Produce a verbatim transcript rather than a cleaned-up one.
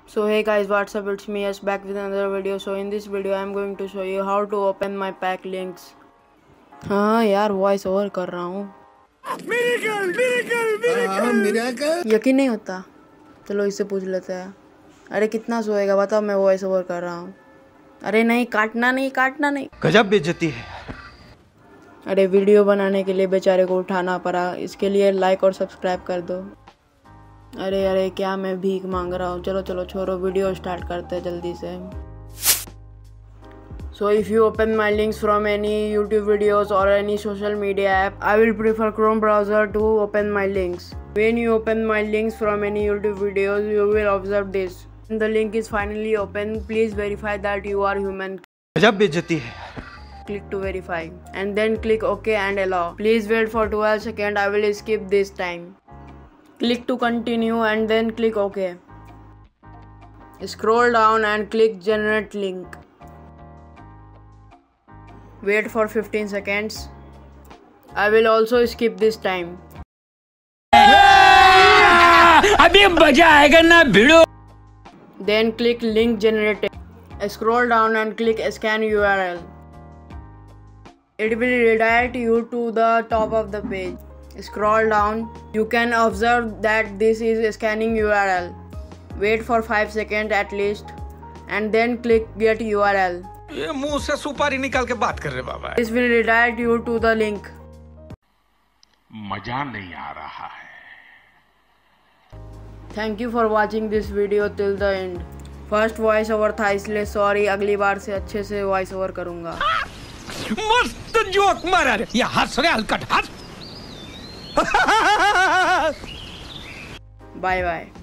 So hey guys, what's up, it's me Yash back with another video. So in this video I am going to show you how to open my pack links. हाँ यार voice over कर रहा हूँ। Miracle, miracle, miracle, miracle. यकीन नहीं होता, चलो इससे पूछ लेते हैं। अरे कितना सोएगा बताओ, मैं वॉइस ओवर कर रहा हूँ। अरे नहीं, काटना नहीं, काटना नहीं। गजब बेइज्जती है। अरे वीडियो बनाने के लिए बेचारे को उठाना पड़ा, इसके लिए लाइक और सब्सक्राइब कर दो। अरे अरे क्या मैं भीख मांग रहा हूँ। चलो चलो छोड़ो, वीडियो स्टार्ट करते हैं जल्दी से। So if you open my links from any YouTube videos or any social media app, I will prefer Chrome browser to open my links. When you open my links from any YouTube videos, you will observe this. When the link is finally open, please verify that you are human. गजब बेइज्जती है। Click to verify and then click OK and allow. Please wait for twelve seconds. I will skip this time. Click to continue and then click OK. Scroll down and click generate link. Wait for fifteen seconds. I will also skip this time. अभी मजा आएगा ना भिड़ो। Then click link generated. Scroll down and click scan U R L. It will redirect you to the top of the page. Scroll down. You can observe that this is scanning U R L. Wait for five seconds at least and then click get U R L. ये मुंह से सुपारी निकाल के बात कर रहे बाबा। This will redirect you to the link. मजा नहीं आ रहा है। Thank you for watching this video till the end. First voice over था इसलिए सॉरी, अगली बार से अच्छे से वॉइस ओवर करूंगा। मस्त जोक मारा रे, ये हंस रहे हलकट हंस। Bye bye.